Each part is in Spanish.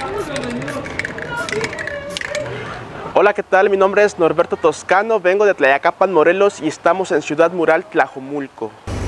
Hola, ¿qué tal? Mi nombre es Norberto Toscano, vengo de Tlayacapan, Morelos y estamos en Ciudad Mural, Tlajomulco.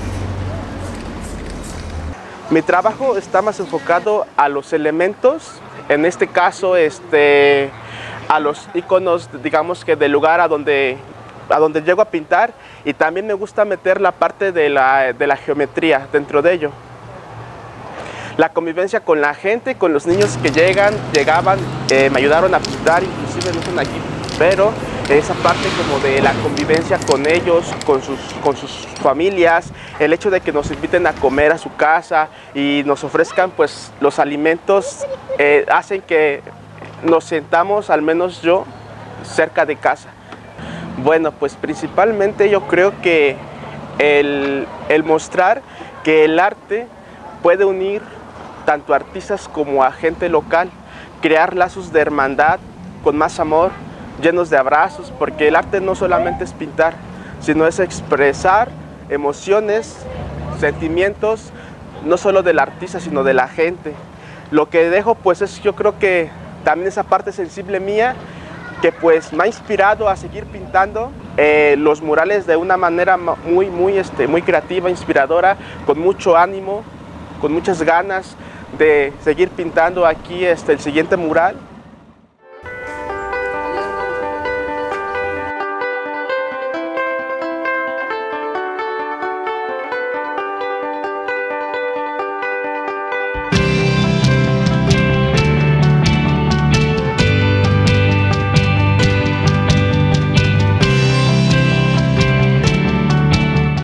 Mi trabajo está más enfocado a los elementos, en este caso a los iconos, digamos que del lugar a donde llego a pintar, y también me gusta meter la parte de la geometría dentro de ello. La convivencia con la gente, con los niños que llegaban, me ayudaron a pintar, inclusive no están aquí, pero esa parte como de la convivencia con ellos, con sus familias, el hecho de que nos inviten a comer a su casa y nos ofrezcan pues los alimentos, hacen que nos sentamos, al menos yo, cerca de casa. Bueno, pues principalmente yo creo que el mostrar que el arte puede unir tanto a artistas como a gente local, crear lazos de hermandad con más amor, llenos de abrazos, porque el arte no solamente es pintar, sino es expresar emociones, sentimientos, no solo del artista, sino de la gente. Lo que dejo pues es, yo creo que también esa parte sensible mía, que pues me ha inspirado a seguir pintando los murales de una manera muy creativa, inspiradora, con mucho ánimo, con muchas ganas de seguir pintando aquí el siguiente mural.